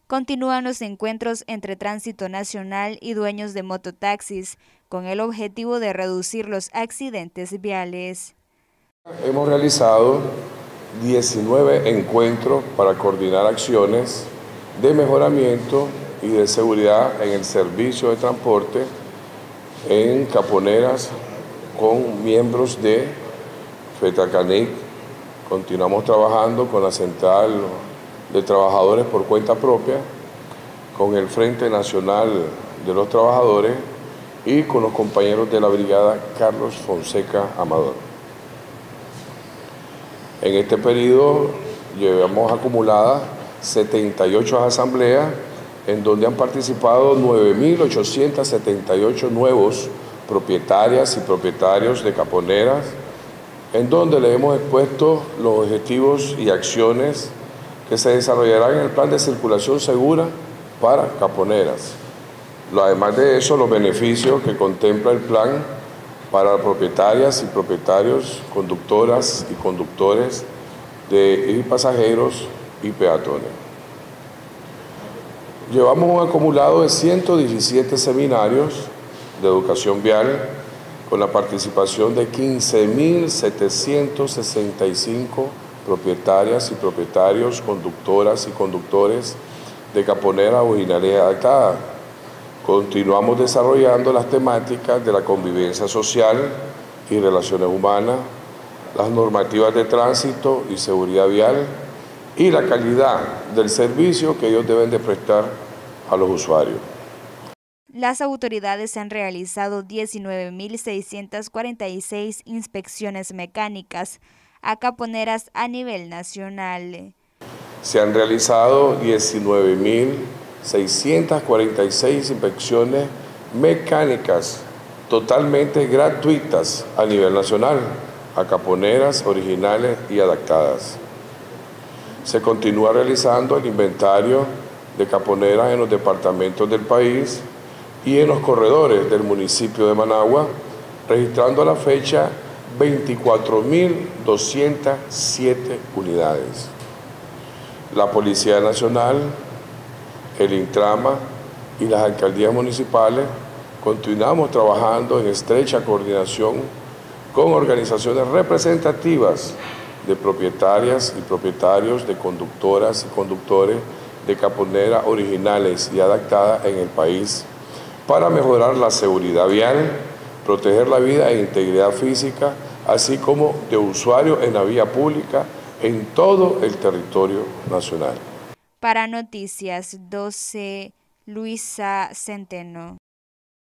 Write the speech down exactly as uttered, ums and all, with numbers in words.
continúan los encuentros entre Tránsito Nacional y dueños de mototaxis, con el objetivo de reducir los accidentes viales. Hemos realizado diecinueve encuentros para coordinar acciones de mejoramiento y de seguridad en el servicio de transporte en Caponeras con miembros de FETACANIC. Continuamos trabajando con la Central de Trabajadores por Cuenta Propia, con el Frente Nacional de los Trabajadores y con los compañeros de la Brigada Carlos Fonseca Amador. En este periodo llevamos acumuladas setenta y ocho asambleas en donde han participado nueve mil ochocientas setenta y ocho nuevos propietarias y propietarios de Caponeras, en donde le hemos expuesto los objetivos y acciones que se desarrollarán en el plan de circulación segura para Caponeras. Además de eso, los beneficios que contempla el plan para propietarias y propietarios, conductoras y conductores de y pasajeros y peatones. Llevamos un acumulado de ciento diecisiete seminarios de educación vial con la participación de quince mil setecientos sesenta y cinco propietarias y propietarios, conductoras y conductores de Caponeras originales adaptadas. Continuamos desarrollando las temáticas de la convivencia social y relaciones humanas, las normativas de tránsito y seguridad vial y la calidad del servicio que ellos deben de prestar a los usuarios. Las autoridades han realizado diecinueve mil seiscientas cuarenta y seis inspecciones mecánicas a Caponeras a nivel nacional. Se han realizado diecinueve mil seiscientas cuarenta y seis inspecciones mecánicas totalmente gratuitas a nivel nacional a Caponeras originales y adaptadas. Se continúa realizando el inventario de Caponeras en los departamentos del país y en los corredores del municipio de Managua, registrando a la fecha veinticuatro mil doscientas siete unidades. La Policía Nacional, el Intrama y las alcaldías municipales continuamos trabajando en estrecha coordinación con organizaciones representativas de propietarias y propietarios de conductoras y conductores de Caponeras originales y adaptadas en el país para mejorar la seguridad vial, proteger la vida e integridad física, así como de usuarios en la vía pública en todo el territorio nacional. Para Noticias doce, Luisa Centeno.